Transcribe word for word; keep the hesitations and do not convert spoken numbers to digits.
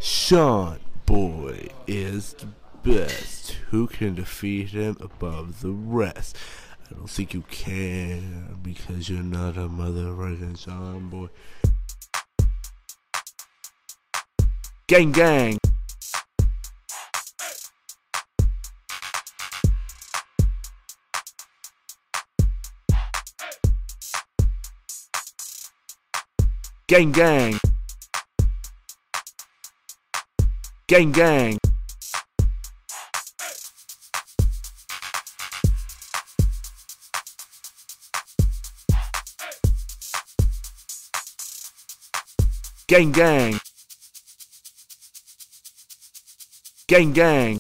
Shaughan boy is the best. Who can defeat him above the rest? I don't think you can, because you're not a mother-fucking Shaughan boy. Gang gang. Gang gang. Gang gang. Gang gang. Gang gang.